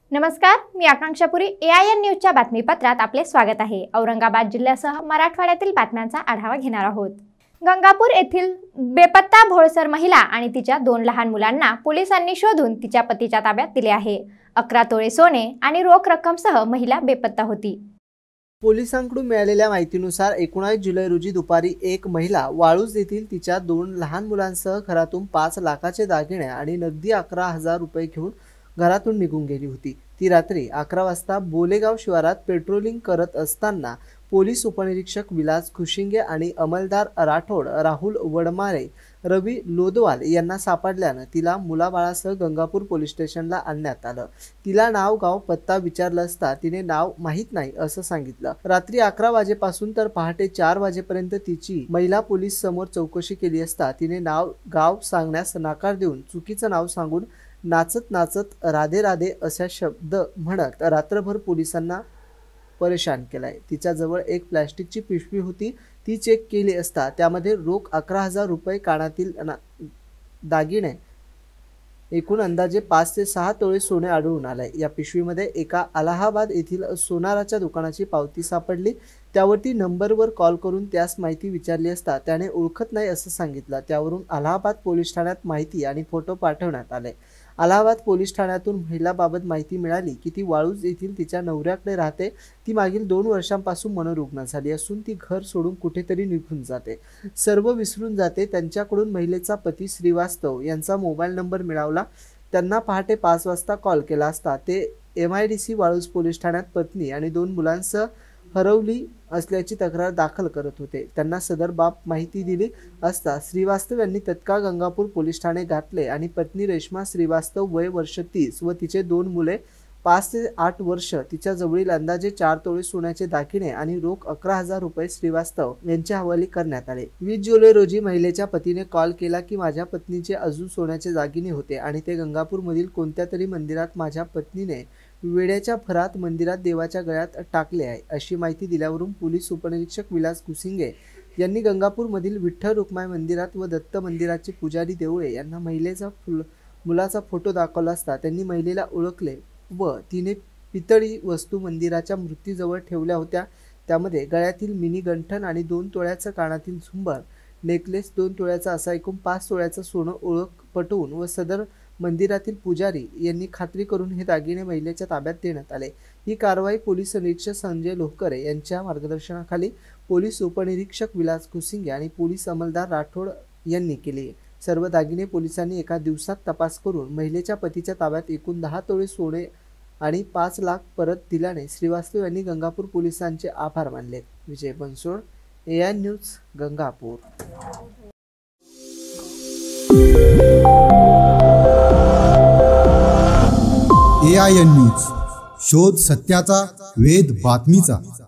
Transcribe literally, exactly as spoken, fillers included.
नमस्कार, मी आकांक्षापुरी ए I N न्यूजच्या बातमीपत्रात आपले स्वागत आहे। औरंगाबाद जिल्ह्यासह मराठवाड्यातील बातम्यांचा आढावा घेणार आहोत। गंगापूर येथील बेपत्ता भोळसर महिला आणि तिच्या दोन लहान मुलांना पोलिसांनी शोधून तिच्या पतीच्या ताब्यात दिले आहे। अकरा तोळे सोने आणि रोख रक्कमसह महिला बेपत्ता होती। पोलिसांकडून मिळालेल्या माहितीनुसार एकोणीस जुलै रोजी दुपारी एक महिला वाळूज येथील तिच्या दोन लहान मुलांसह घरातून पाच लाखाचे दागिने आणि नगदी अकरा हजार रुपये घेऊन घरातून निघून गेली होती। ती रात्री अकरा वाजता बोलेगाव शिवारात पेट्रोलिंग करत असताना पोलीस उपनिरीक्षक विलास खुशिंगे आणि अंमलदार राठोड राहुल वडमारे रवी लोदवाल यांना सापडल्याने तिला मुलाबाळासह गंगापूर पोलीस स्टेशनला आणण्यात आलं। तिला नाव गाव पत्ता विचारला असता तिने नाव माहीत नाही असं सांगितलं। रात्री अकरा वाजेपासून तर पहाटे चार वाजेपर्यंत तिची महिला पोलीस समोर चौकशी केली असता तिने नाव गाव सांगण्यास नकार देऊन चुकीचं नाव सांगून नाचत नाचत राधे राधे अशा शब्द म्हणत रात्रभर पोलिसांना परेशान केलाय। तिच्या जवळ एक प्लास्टिकची पिशवी होती, ती चेक केली असता त्यामध्ये रोख अकरा हजार रुपये, कानातील दागिने एकूण अंदाजे पाच ते सहा तोळे सोने आढळून आले। या पिशवीमध्ये एका अलाहाबाद येथील सोनाराच्या दुकानाची पावती सापडली। त्यावरती नंबरवर कॉल करून त्यास माहिती विचारली असता त्याने ओळखत नाही असं सांगितलं। त्यावरून अलाहाबाद पोलीस ठाण्यात माहिती आणि फोटो पाठवण्यात आले। अलाहाबाद पोलीस ठाण्यातून महिलाबाबत माहिती मिळाली की ती वाळूज येथील तिच्या नवऱ्याकडे राहते। ती मागील दोन वर्षांपासून मनोरुग्ण झाली असून ती घर सोडून कुठेतरी निघून जाते, सर्व विसरून जाते। त्यांच्याकडून महिलेचा पती श्रीवास्तव यांचा मोबाईल नंबर मिळवला। त्यांना पहाटे पाच वाजता कॉल केला असता ते M I D C Waluj police ठाण्यात पत्नी आणि दोन मुलांसह हरवली असल्याची तक्रार दाखल करत होते। त्यांना सदर बाब माहिती दिली असता श्रीवास्तव यांनी तत्काळ गंगापूर पोलीस ठाणे गाठले आणि पत्नी रेश्मा श्रीवास्तव वय वर्ष तीस व तिचे दोन मुले पाच ते आठ वर्ष तिच्या जवळील अंदाजे चार तोळे सोन्याचे दागिने आणि रोख अकरा हजार रुपये श्रीवास्तव यांच्या हवाली करण्यात आले। वीस जुलै रोजी महिलेच्या पतीने कॉल केला की माझ्या पत्नीचे अजून सोन्याचे दागिने होते आणि ते गंगापूर मधील कोणत्या तरी मंदिरात माझ्या पत्नीने वेड्याच्या भरात मंदिरात देवाच्या गळ्यात टाकले आहे अशी माहिती दिल्यावरून पोलीस उपनिरीक्षक विलास खुशिंगे यांनी गंगापूर मधील विठ्ठल रुक्माई मंदिरात व दत्त मंदिराचे पुजारी देवळे यांना महिलेचा मुलाचा फोटो दाखवला असता त्यांनी महिलेला ओळखले व तिने पितळी वस्तू मंदिराच्या मूर्तीजवळ ठेवल्या होत्या। त्यामध्ये गळ्यातील मिनी गंठण आणि दोन तोळ्याचं कानातील झुंबर नेकलेस दोन तोळ्याचा असा एकूण पाच तोळ्याचं सोनं ओळख पटवून व सदर मंदिरातील पुजारी यांनी खात्री करून हे दागिने महिलेच्या ताब्यात देण्यात आले। ही कारवाई पोलीस निरीक्षक संजय लोहकरे यांच्या मार्गदर्शनाखाली पोलीस उपनिरीक्षक विलास खुशिंगे आणि पोलीस अंमलदार राठोड यांनी केली। सर्व दागिने पोलिसांनी एका दिवसात तपास करून महिलेच्या पतीच्या ताब्यात एकूण दहा तोळे सोने आणि पाच लाख परत दिल्याने श्रीवास्तव यांनी गंगापूर पोलिसांचे आभार मानले। Vijay Bansod, A I N news, Gangapur. A I N news, शोध सत्याचा, वेध बातमीचा।